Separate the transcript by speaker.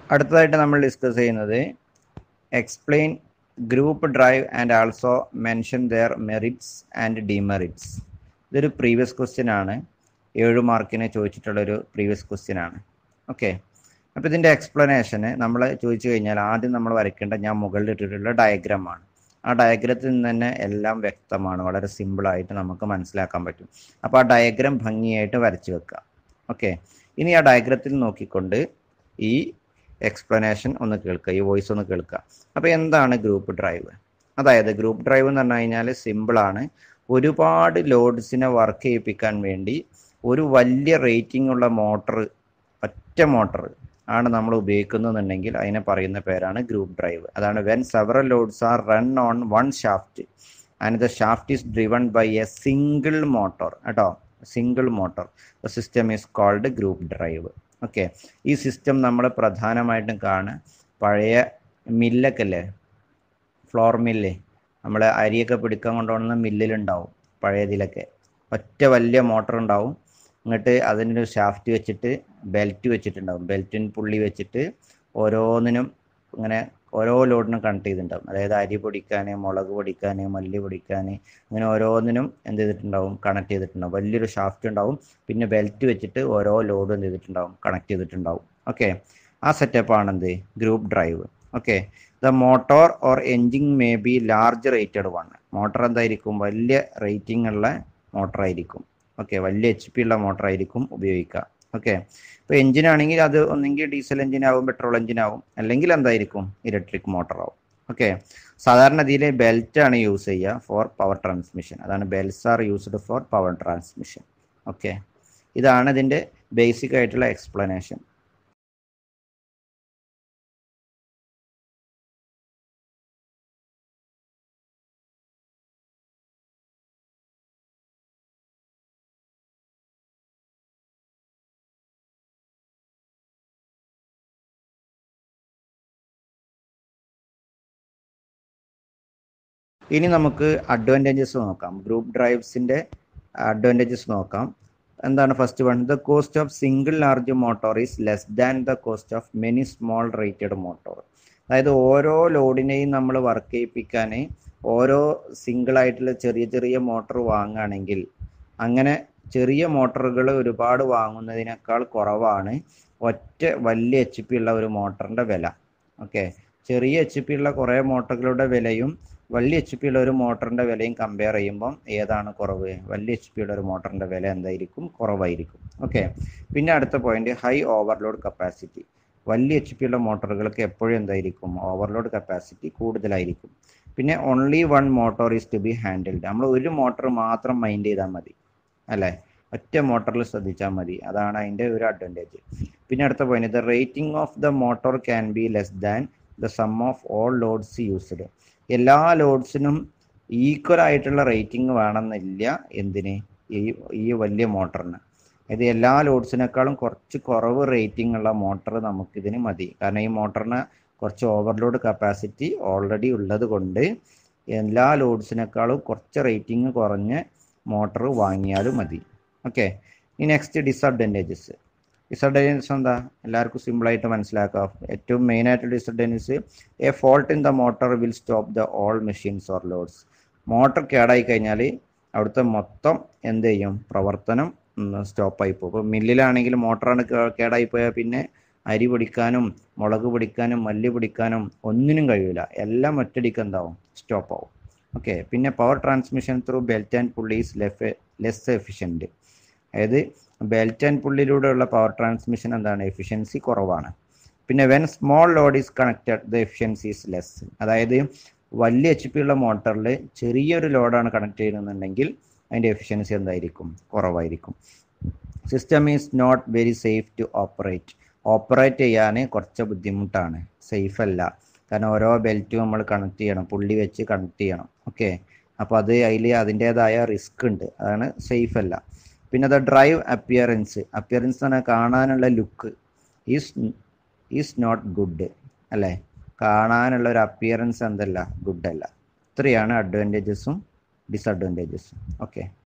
Speaker 1: അടുത്തതായിട്ട് നമ്മൾ ഡിസ്കസ് ചെയ്യുന്നത് explain group drive and also mention their merits and demerits. ഇതൊരു പ്രീവിയസ് ക്വസ്റ്റ്യൻ ആണ്, 7 മാർക്കിന് ചോദിച്ചിട്ടുള്ളൊരു പ്രീവിയസ് ക്വസ്റ്റ്യൻ ആണ്. ഓക്കെ, അപ്പോൾ ഇതിൻ്റെ എക്സ്പ്ലനേഷന് നമ്മൾ ചോദിച്ചു കഴിഞ്ഞാൽ ആദ്യം നമ്മൾ വരയ്ക്കേണ്ട ഞാൻ മുകളിൽ ഇട്ടിട്ടുള്ള ഡയഗ്രാമാണ്. ആ ഡയഗ്രത്തിൽ നിന്ന് തന്നെ എല്ലാം വ്യക്തമാണ്, വളരെ സിമ്പിളായിട്ട് നമുക്ക് മനസ്സിലാക്കാൻ പറ്റും. അപ്പോൾ ആ ഡയഗ്രാം ഭംഗിയായിട്ട് വരച്ച് വെക്കുക. ഓക്കെ, ഇനി ആ ഡയഗ്രത്തിൽ നോക്കിക്കൊണ്ട് ഈ എക്സ്പ്ലനേഷൻ ഒന്ന് കേൾക്കുക, ഈ വോയിസ് ഒന്ന് കേൾക്കുക. അപ്പോൾ എന്താണ് ഗ്രൂപ്പ് ഡ്രൈവ്? അതായത് ഗ്രൂപ്പ് ഡ്രൈവ് എന്ന് പറഞ്ഞു കഴിഞ്ഞാൽ സിമ്പിളാണ്. ഒരുപാട് ലോഡ്സിനെ വർക്ക് ചെയ്യിപ്പിക്കാൻ വേണ്ടി ഒരു വലിയ റേറ്റിംഗ് ഉള്ള മോട്ടർ, ഒറ്റ മോട്ടർ ആണ് നമ്മൾ ഉപയോഗിക്കുന്നതെന്നുണ്ടെങ്കിൽ അതിനെ പറയുന്ന പേരാണ് ഗ്രൂപ്പ് ഡ്രൈവ്. അതാണ് when several loads are run on one shaft and the shaft is driven by a single motor. കേട്ടോ, single motor, the system is called group drive. Okay, ഈ സിസ്റ്റം നമ്മൾ പ്രധാനമായിട്ടും കാണുക പഴയ മില്ലൊക്കെ അല്ലേ, ഫ്ലോർ മില്ല്, നമ്മൾ അരിയൊക്കെ പിടിക്കാൻ കൊണ്ടുപോകുന്ന മില്ലിലുണ്ടാവും പഴയതിലൊക്കെ. ഒറ്റ വലിയ മോട്ടർ ഉണ്ടാവും, എന്നിട്ട് അതിൻ്റെ ഷാഫ്റ്റ് വെച്ചിട്ട് ബെൽറ്റ് വെച്ചിട്ടുണ്ടാവും, ബെൽറ്റിന് പുള്ളി വെച്ചിട്ട് ഓരോന്നിനും ഇങ്ങനെ ഓരോ ലോഡിനും കണക്ട് ചെയ്തിട്ടുണ്ടാവും. അതായത് അരി പൊടിക്കാൻ, മുളക് പൊടിക്കാൻ, മല്ലി പൊടിക്കാൻ, അങ്ങനെ ഓരോന്നിനും എന്ത് ചെയ്തിട്ടുണ്ടാവും, കണക്ട് ചെയ്തിട്ടുണ്ടാവും. വലിയൊരു ഷാഫ്റ്റ് ഉണ്ടാവും, പിന്നെ ബെൽറ്റ് വെച്ചിട്ട് ഓരോ ലോഡും എന്ത് ചെയ്തിട്ടുണ്ടാവും, കണക്ട് ചെയ്തിട്ടുണ്ടാവും. ഓക്കെ, ആ സെറ്റപ്പാണ് എന്ത് group drive. Okay, the motor or engine may be large rated one. Motor എന്തായിരിക്കും, വലിയ റേറ്റിംഗ് ഉള്ള മോട്ടർ ആയിരിക്കും. ഓക്കെ, വലിയ HP ഉള്ള മോട്ടർ ആയിരിക്കും ഉപയോഗിക്കുക. ഓക്കെ, ഇപ്പോൾ എഞ്ചിനാണെങ്കിൽ അത് ഒന്നെങ്കിൽ ഡീസൽ എഞ്ചിനാവും, പെട്രോൾ എഞ്ചിനാവും, അല്ലെങ്കിൽ എന്തായിരിക്കും, ഇലക്ട്രിക് മോട്ടർ ആവും. ഓക്കെ, സാധാരണ ഇതിൽ ബെൽറ്റ് ആണ് യൂസ് ചെയ്യുക ഫോർ പവർ ട്രാൻസ്മിഷൻ. അതാണ് belts are used for power transmission. Okay, ഇതാണ് ഇതിൻ്റെ ബേസിക് ആയിട്ടുള്ള എക്സ്പ്ലനേഷൻ. ഇനി നമുക്ക് അഡ്വാൻറ്റേജസ് നോക്കാം, ഗ്രൂപ്പ് ഡ്രൈവ്സിൻ്റെ അഡ്വാൻറ്റേജസ് നോക്കാം. എന്താണ് first one, the cost of single large motor is less than the cost of many small rated motor. അതായത് ഓരോ ലോഡിനെയും നമ്മൾ വർക്ക് ചെയ്യിപ്പിക്കാൻ ഓരോ സിംഗിളായിട്ടുള്ള ചെറിയ ചെറിയ മോട്ടോർ വാങ്ങുകയാണെങ്കിൽ, അങ്ങനെ ചെറിയ മോട്ടോറുകൾ ഒരുപാട് വാങ്ങുന്നതിനേക്കാൾ കുറവാണ് ഒറ്റ വലിയ HP ഉള്ള ഒരു മോട്ടറിൻ്റെ വില. ഓക്കെ, ചെറിയ HP ഉള്ള കുറേ മോട്ടോറുകളുടെ വിലയും വലിയ HP ഉള്ള ഒരു മോട്ടറിൻ്റെ വിലയും കമ്പയർ ചെയ്യുമ്പം ഏതാണ് കുറവ്? വലിയ HP ഉള്ള ഒരു മോട്ടറിൻ്റെ വില എന്തായിരിക്കും, കുറവായിരിക്കും. ഓക്കെ, പിന്നെ അടുത്ത പോയിന്റ്, ഹൈ ഓവർലോഡ് കപ്പാസിറ്റി. വലിയ HP ഉള്ള മോട്ടോറുകൾക്ക് എപ്പോഴും എന്തായിരിക്കും, ഓവർലോഡ് കപ്പാസിറ്റി കൂടുതലായിരിക്കും. പിന്നെ only one motor is to be handled. നമ്മൾ ഒരു മോട്ടോർ മാത്രം മൈൻഡ് ചെയ്താൽ മതി, അല്ലേ, ഒറ്റ മോട്ടറിൽ ശ്രദ്ധിച്ചാൽ മതി. അതാണ് അതിൻ്റെ ഒരു അഡ്വാൻറ്റേജ്. പിന്നെ അടുത്ത point, the rating of the motor can be less than the sum of all loads used. എല്ലാ ലോഡ്സിനും ഈക്വൽ ആയിട്ടുള്ള റേറ്റിംഗ് വേണമെന്നില്ല. എന്തിന്, ഈ വലിയ മോട്ടറിന്. ഇത് എല്ലാ ലോഡ്സിനേക്കാളും കുറച്ച് കുറവ് റേറ്റിംഗ് ഉള്ള മോട്ടർ നമുക്കിതിന് മതി. കാരണം ഈ മോട്ടറിന് കുറച്ച് ഓവർലോഡ് കപ്പാസിറ്റി ഓൾറെഡി ഉള്ളത് കൊണ്ട് എല്ലാ ലോഡ്സിനേക്കാളും കുറച്ച് റേറ്റിംഗ് കുറഞ്ഞ മോട്ടർ വാങ്ങിയാലും മതി. ഓക്കെ, ഈ നെക്സ്റ്റ് ഡിസഡ്വാൻറ്റേജസ്. ഡിസഡ്വാൻറ്റേജസ് എന്താ, എല്ലാവർക്കും സിമ്പിളായിട്ട് മനസ്സിലാക്കാം. ഏറ്റവും മെയിനായിട്ട് disadvantages, a fault in the motor will stop the all machines or loads. Motor കേടായി കഴിഞ്ഞാൽ അവിടുത്തെ മൊത്തം എന്ത് ചെയ്യും, പ്രവർത്തനം സ്റ്റോപ്പായി പോകും. ഇപ്പോൾ മില്ലിലാണെങ്കിൽ മോട്ടറാണ് കേടായി പോയാൽ പിന്നെ അരി പൊടിക്കാനും മുളക് പൊടിക്കാനും മല്ലി പൊടിക്കാനും ഒന്നിനും കഴിയില്ല, എല്ലാം ഒറ്റയടിക്ക് എന്താവും, സ്റ്റോപ്പ് ആവും. ഓക്കെ, പിന്നെ power transmission through belt and pulley is less efficient. അതായത് ബെൽറ്റ് ആൻഡ് പുള്ളിയിലൂടെയുള്ള പവർ ട്രാൻസ്മിഷൻ എന്താണ്, എഫിഷ്യൻസി കുറവാണ്. പിന്നെ when small load is connected the efficiency is less. അതായത് വലിയ HP ഉള്ള മോട്ടറിൽ ചെറിയൊരു ലോഡാണ് കണക്ട് ചെയ്യുന്നുണ്ടെങ്കിൽ അതിൻ്റെ എഫിഷ്യൻസി എന്തായിരിക്കും, കുറവായിരിക്കും. System is not very safe to operate ചെയ്യാൻ കുറച്ച് ബുദ്ധിമുട്ടാണ്, സേഫ് അല്ല. കാരണം ഓരോ ബെൽറ്റും നമ്മൾ കണക്ട് ചെയ്യണം, പുള്ളി വെച്ച് കണക്ട് ചെയ്യണം. ഓക്കെ, അപ്പോൾ അതിൻ്റേതായ റിസ്ക് ഉണ്ട്, അതാണ് സേഫ് അല്ല. പിന്നെ ദ ഡ്രൈവ് അപ്പിയറൻസ് എന്ന് പറഞ്ഞാൽ കാണാനുള്ള ലുക്ക് ഈസ് നോട്ട് ഗുഡ്, അല്ലേ, കാണാനുള്ള ഒരു അപ്പിയറൻസ് എന്തല്ല, ഗുഡ് അല്ല. ഇത്രയാണ് അഡ്വാൻറ്റേജസും ഡിസഡ്വാൻറ്റേജസും. ഓക്കെ.